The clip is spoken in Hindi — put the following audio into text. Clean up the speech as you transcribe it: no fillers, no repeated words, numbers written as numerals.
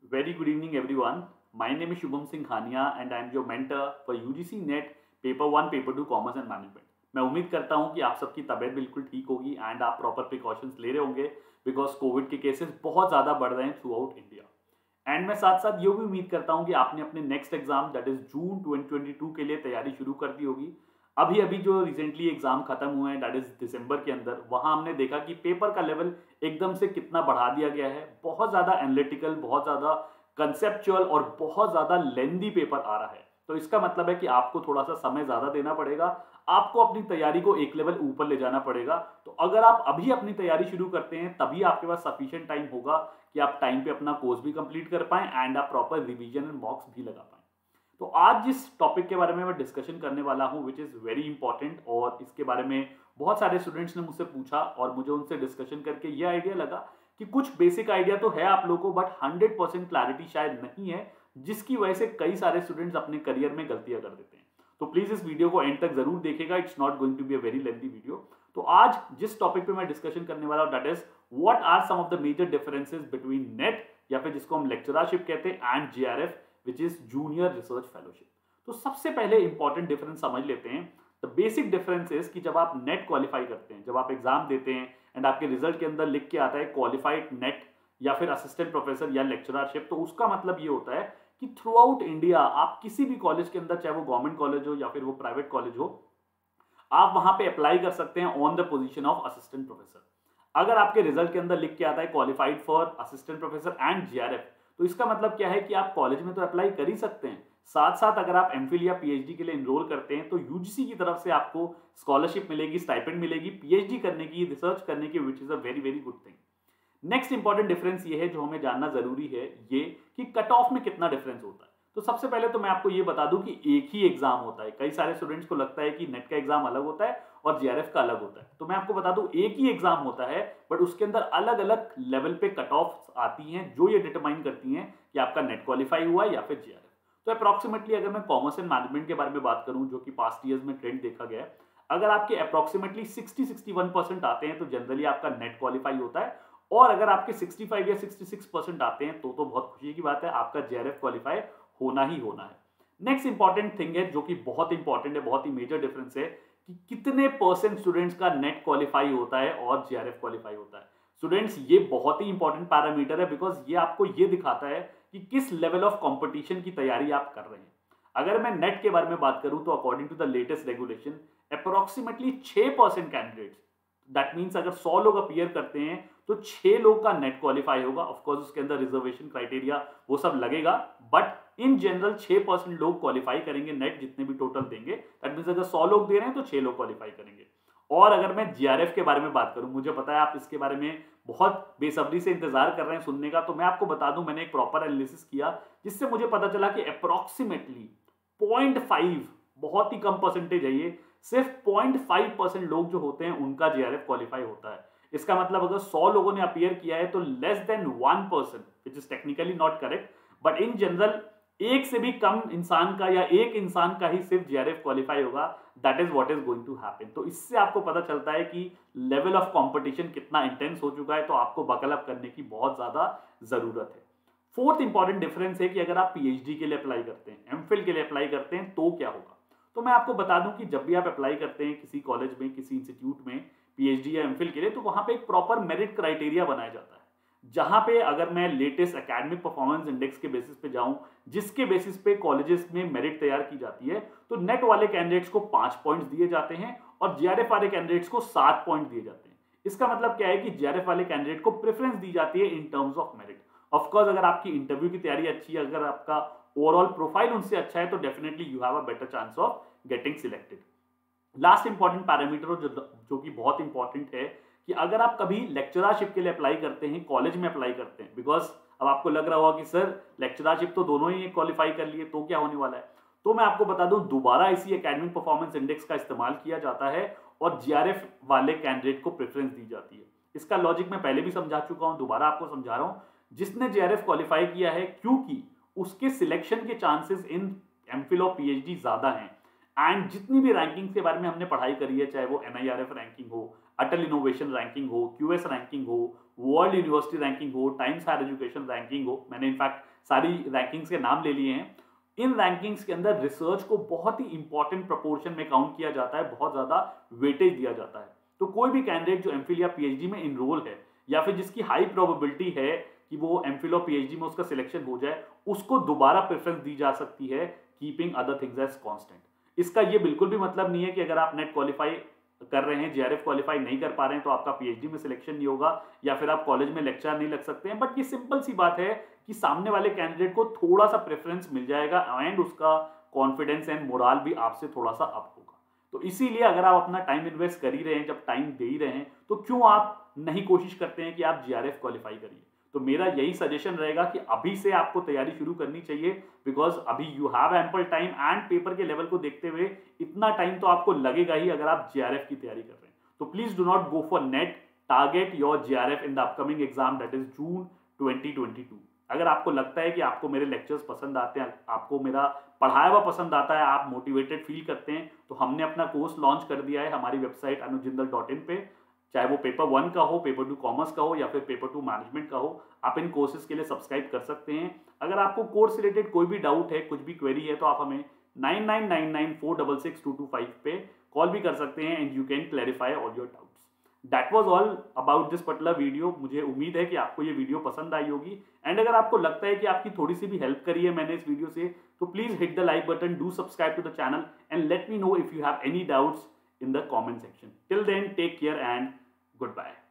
Very good evening, everyone. My name is Shubham Singh Khania and I am your mentor for UGC NET paper 1, paper 2 commerce and management. मैं उम्मीद करता हूं कि आप सबकी तबीयत बिल्कुल ठीक होगी एंड आप प्रॉपर प्रिकॉशंस ले रहे होंगे बिकॉज कोविड के केसेस बहुत ज़्यादा बढ़ रहे हैं थ्रू आउट इंडिया। एंड मैं साथ साथ ये भी उम्मीद करता हूं कि आपने अपने next exam that is June 2022 के लिए तैयारी शुरू कर दी होगी। अभी अभी जो रिसेंटली एग्जाम खत्म हुए हैं दैट इज दिसंबर के अंदर, वहां हमने देखा कि पेपर का लेवल एकदम से कितना बढ़ा दिया गया है। बहुत ज़्यादा एनालिटिकल, बहुत ज़्यादा कंसेप्चुअल और बहुत ज़्यादा लेंदी पेपर आ रहा है। तो इसका मतलब है कि आपको थोड़ा सा समय ज़्यादा देना पड़ेगा, आपको अपनी तैयारी को एक लेवल ऊपर ले जाना पड़ेगा। तो अगर आप अभी अपनी तैयारी शुरू करते हैं तभी आपके पास सफिशिएंट टाइम होगा कि आप टाइम पे अपना कोर्स भी कंप्लीट कर पाएं एंड आप प्रॉपर रिवीजन एंड मॉक्स भी लगा पाएं। तो आज जिस टॉपिक के बारे में मैं डिस्कशन करने वाला हूं विच इज़ वेरी इंपॉर्टेंट, और इसके बारे में बहुत सारे स्टूडेंट्स ने मुझसे पूछा और मुझे उनसे डिस्कशन करके ये आइडिया लगा कि कुछ बेसिक आइडिया तो है आप लोगों को बट 100% क्लैरिटी शायद नहीं है, जिसकी वजह से कई सारे स्टूडेंट्स अपने करियर में गलतियां कर देते हैं। तो प्लीज इस वीडियो को एंड तक जरूर देखिएगा, it's not going to be a very lengthy video. तो आज जिस टॉपिक पे मैं डिस्कशन करने वाला हूं that is what are some of the major differences between NET या फिर जिसको हम लेक्चररशिप कहते हैं and JRF which is junior research fellowship. तो सबसे पहले इंपॉर्टेंट डिफरेंस समझ लेते हैं। द बेसिक डिफरेंस इज कि जब आप नेट क्वालिफाई करते हैं, जब आप एग्जाम देते हैं एंड आपके रिजल्ट के अंदर लिख के आता है क्वालिफाइड नेट या फिर असिस्टेंट प्रोफेसर या लेक्चररशिप, तो उसका मतलब ये होता है कि थ्रू आउट इंडिया आप किसी भी कॉलेज के अंदर, चाहे वो गवर्नमेंट कॉलेज हो या फिर वो प्राइवेट कॉलेज हो, आप वहां पे अप्लाई कर सकते हैं on the position of assistant professor. अगर आपके रिजल्ट के अंदर लिख के आता है qualified for assistant professor and JRF, तो इसका मतलब क्या है कि आप कॉलेज में तो अप्लाई कर ही सकते हैं, साथ साथ अगर आप एमफिल या पीएचडी के लिए एनरोल करते हैं तो यूजीसी की तरफ से आपको स्कॉलरशिप मिलेगी, स्टाइपेंड मिलेगी पीएचडी करने की, रिसर्च करने की, which is a very very good thing. Next important difference ये है जो हमें जानना जरूरी है, ये कि कट ऑफ में कितना डिफरेंस होता है। तो सबसे पहले तो मैं आपको ये बता दूं कि एक ही एग्जाम होता है। कई सारे स्टूडेंट्स को लगता है कि नेट का एग्जाम अलग होता है और जीआरएफ का अलग होता है। तो मैं आपको बता दूं एक ही एग्जाम होता है बट उसके अंदर अलग अलग लेवल पे कट ऑफ आती हैं जो ये डिटरमाइन करती हैं कि आपका नेट क्वालिफाई हुआ है या फिर जीआरएफ। तो अप्रॉक्सीमेटली अगर मैं कॉमर्स एंड मैनेजमेंट के बारे में बात करूं, जो कि पास्ट ईयर्स में ट्रेंड देखा गया है, अगर आपके अप्रॉक्सीमेटली 60-61% आते हैं तो जनरली आपका नेट क्वालिफाई होता है, और अगर आपके 65 या 66% आते हैं तो बहुत खुशी की बात है, आपका जीआरएफ क्वालिफाई होना ही होना है। नेक्स्ट इंपॉर्टेंट थिंग है जो कि बहुत इंपॉर्टेंट है, बहुत ही मेजर डिफरेंस है कि कितने परसेंट स्टूडेंट्स का नेट क्वालिफाई होता है और जीआरएफ क्वालिफाई होता है। स्टूडेंट्स ये बहुत ही इंपॉर्टेंट पैरामीटर है बिकॉज ये आपको ये दिखाता है कि किस लेवल ऑफ कंपटीशन की तैयारी आप कर रहे हैं। अगर मैं नेट के बारे में बात करूं तो according to the latest regulation approximately 6% candidates, that means अगर 100 लोग अपीयर करते हैं तो 6 लोग का नेट क्वालिफाई होगा। ऑफकोर्स उसके अंदर रिजर्वेशन क्राइटेरिया वो सब लगेगा, बट इन जनरल 6% लोग क्वालिफाई करेंगे नेट, जितने भी टोटल देंगे। दैट मीन्स अगर 100 लोग दे रहे हैं तो 6 लोग क्वालिफाई करेंगे। और अगर मैं जीआरएफ के बारे में बात करूं, मुझे पता है आप इसके बारे में बहुत बेसब्री से इंतजार कर रहे हैं सुनने का, तो मैं आपको बता दूं मैंने एक प्रॉपर एनालिसिस किया जिससे मुझे पता चला कि अप्रोक्सीमेटली 0.5, बहुत ही कम परसेंटेज है ये, सिर्फ 0.5% लोग जो होते हैं उनका जीआरएफ क्वालिफाई होता है। इसका मतलब अगर 100 लोगों ने अपीयर किया है तो less than 1%, which is technically not correct, but in general एक से भी कम इंसान का या एक इंसान का ही सिर्फ जीआरएफ क्वालिफाई होगा। That is what is going to happen. तो इससे आपको पता चलता है कि लेवल ऑफ कंपटीशन कितना इंटेंस हो चुका है, तो आपको बकल अप करने की बहुत ज्यादा जरूरत है। फोर्थ इंपॉर्टेंट डिफरेंस है कि अगर आप पीएचडी के लिए अप्लाई करते हैं, एमफिल के लिए अप्लाई करते हैं तो क्या होगा। तो मैं आपको बता दूं कि जब भी आप अप्लाई करते हैं किसी कॉलेज में, किसी इंस्टीट्यूट में पीएचडी या एमफिल के लिए, तो वहां पे एक प्रॉपर मेरिट क्राइटेरिया बनाया जाता है, जहां पे अगर मैं लेटेस्ट एकेडमिक परफॉर्मेंस इंडेक्स के बेसिस पे जाऊं, जिसके बेसिस पे कॉलेजेस में मेरिट तैयार की जाती है, तो नेट वाले कैंडिडेट्स को 5 पॉइंट्स दिए जाते हैं और जीआरएफ वाले कैंडिडेट्स को 7 पॉइंट दिए जाते हैं। इसका मतलब क्या है कि जीआरएफ वाले कैंडिडेट को प्रेफरेंस दी जाती है in terms of merit. Of course अगर आपकी इंटरव्यू की तैयारी अच्छी है, अगर आपका ओवरऑल प्रोफाइल उनसे अच्छा है, तो definitely you have a better chance of getting selected. Last important parameter जो कि बहुत इंपॉर्टेंट है कि अगर आप कभी लेक्चररशिप के लिए अप्लाई करते हैं, कॉलेज में अप्लाई करते हैं, बिकॉज अब आपको लग रहा होगा कि सर लेक्चररशिप तो दोनों ही क्वालिफाई कर लिए तो क्या होने वाला है, तो मैं आपको बता दूं दोबारा इसी एकेडमिक परफॉर्मेंस इंडेक्स का इस्तेमाल किया जाता है और जीआरएफ वाले कैंडिडेट को प्रेफरेंस दी जाती है। इसका लॉजिक मैं पहले भी समझा चुका हूं, दोबारा आपको समझा रहा हूं। जिसने जीआरएफ क्वालिफाई किया है क्योंकि उसके सिलेक्शन के चांसेस इन एमफिल और पीएचडी ज्यादा हैं, एंड जितनी भी रैंकिंग के बारे में हमने पढ़ाई करी है, चाहे वो एनआईआरएफ रैंकिंग हो, अटल इनोवेशन रैंकिंग हो, क्यूएस रैंकिंग हो, वर्ल्ड यूनिवर्सिटी रैंकिंग हो, टाइम्स हायर एजुकेशन रैंकिंग हो, मैंने इनफैक्ट सारी रैंकिंग्स के नाम ले लिए हैं। इन रैंकिंग्स के अंदर रिसर्च को बहुत ही इंपॉर्टेंट प्रोपोर्शन में काउंट किया जाता है, बहुत ज्यादा वेटेज दिया जाता है। तो कोई भी कैंडिडेट जो एमफिल या पीएचडी में इनरोल है या फिर जिसकी हाई प्रोबेबिलिटी है कि वो एमफिल और पीएचडी में उसका सिलेक्शन हो जाए, उसको दोबारा प्रेफरेंस दी जा सकती है, keeping other things as constant. इसका ये बिल्कुल भी मतलब नहीं है कि अगर आप नेट क्वालिफाई कर रहे हैं, जेआरएफ क्वालिफाई नहीं कर पा रहे हैं तो आपका पीएचडी में सिलेक्शन नहीं होगा या फिर आप कॉलेज में लेक्चर नहीं लग सकते हैं। बट ये सिंपल सी बात है कि सामने वाले कैंडिडेट को थोड़ा सा प्रेफरेंस मिल जाएगा एंड उसका कॉन्फिडेंस एंड मोराल भी आपसे थोड़ा सा अप होगा। तो इसीलिए अगर आप अपना टाइम इन्वेस्ट कर ही रहे हैं, जब टाइम दे ही रहे हैं, तो क्यों आप नहीं कोशिश करते हैं कि आप जीआरएफ क्वालिफाई करिए। तो मेरा यही सजेशन रहेगा कि अभी से आपको तैयारी शुरू करनी चाहिए, बिकॉज अभी you have ample time and paper के लेवल को देखते हुए इतना टाइम तो आपको लगेगा ही अगर आप जीआरएफ की तैयारी कर रहे हैं। तो please do not go for NET, target your JRF in the upcoming exam, that is June 2022। अगर आपको लगता है कि आपको मेरे लेक्चर्स पसंद आते हैं, आपको मेरा पढ़ाया हुआ पसंद आता है, आप मोटिवेटेड फील करते हैं, तो हमने अपना कोर्स लॉन्च कर दिया है हमारी वेबसाइट anujjindal.in पे। चाहे वो पेपर 1 का हो, पेपर 2 कॉमर्स का हो या फिर पेपर 2 मैनेजमेंट का हो, आप इन कोर्सेज के लिए सब्सक्राइब कर सकते हैं। अगर आपको कोर्स रिलेटेड कोई भी डाउट है, कुछ भी क्वेरी है, तो आप हमें 9999466225 पे कॉल भी कर सकते हैं and you can clarify all your doubts. That was all about this particular video. मुझे उम्मीद है कि आपको ये वीडियो पसंद आई होगी एंड अगर आपको लगता है कि आपकी थोड़ी सी भी हेल्प करी है मैंने इस वीडियो से, तो please hit the like button, do subscribe to the channel and let me know if you have any doubts in the comment section. Till then, take care and goodbye.